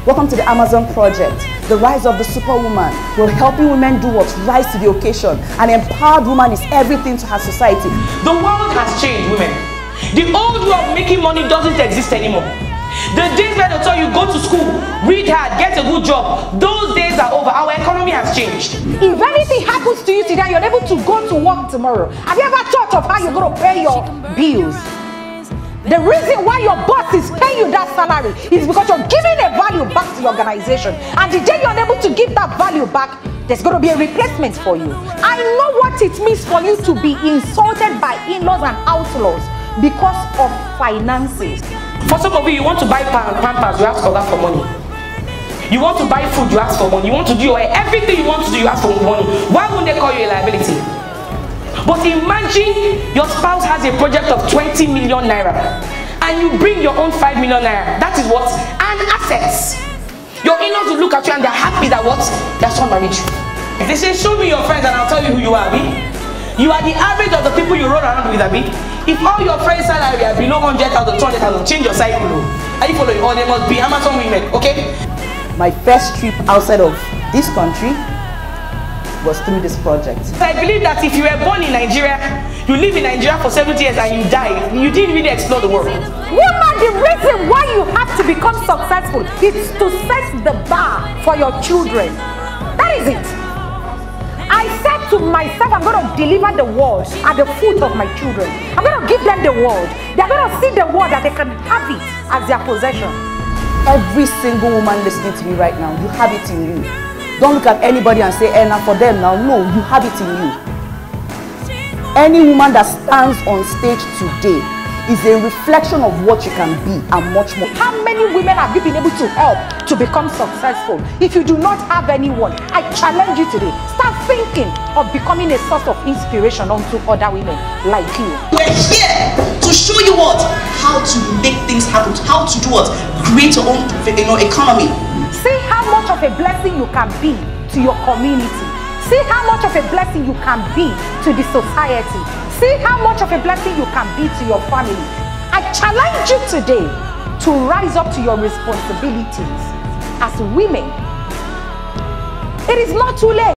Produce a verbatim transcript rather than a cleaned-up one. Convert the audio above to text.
Welcome to the Amazon Project. The rise of the superwoman. We're helping women do what? Rise to the occasion. An empowered woman is everything to her society. The world has changed, women. The old way of making money doesn't exist anymore. The days where they tell you go to school, read hard, get a good job, those days are over. Our economy has changed. If anything happens to you today, you're able to go to work tomorrow. Have you ever thought of how you're going to pay your bills? The reason why your boss is paying you that salary is because you're giving a value back to the organization. And the day you're unable to give that value back, there's going to be a replacement for you. I know what it means for you to be insulted by in-laws and outlaws because of finances. For some of you, you want to buy pampers, you ask for that for money. You want to buy food, you ask for money. You want to do your hair, everything you want to do, you ask for money. Why won't they call you a liability? But imagine your spouse has a project of twenty million naira and you bring your own five million naira. That is what? An assets. Your in-laws will look at you and they're happy that what? Their son married you. If they say, show me your friends and I'll tell you who you are, Abi. You are the average of the people you roll around with, Abi. If all your friends' salary are below one hundred thousand, two hundred thousand, change your cycle. Are you following? Or they must be Amazon women, okay? My first trip outside of this country was through this project. I believe that if you were born in Nigeria, you live in Nigeria for seventy years and you die, you didn't really explore the world. Woman, the reason why you have to become successful is to set the bar for your children. That is it. I said to myself, I'm going to deliver the word at the foot of my children. I'm going to give them the word. They're going to see the word that they can have it as their possession. Every single woman listening to me right now, you have it in you. Don't look at anybody and say, eh, now for them now. No, you have it in you. Any woman that stands on stage today is a reflection of what you can be and much more. How many women have you been able to help to become successful? If you do not have anyone, I challenge you today. Start thinking of becoming a source of inspiration unto other women like you. We're here to show you what? How to make things happen. How to do what? Create your own, you know, economy. See how much of a blessing you can be to your community. See how much of a blessing you can be to the society. See how much of a blessing you can be to your family. I challenge you today to rise up to your responsibilities as women. It is not too late.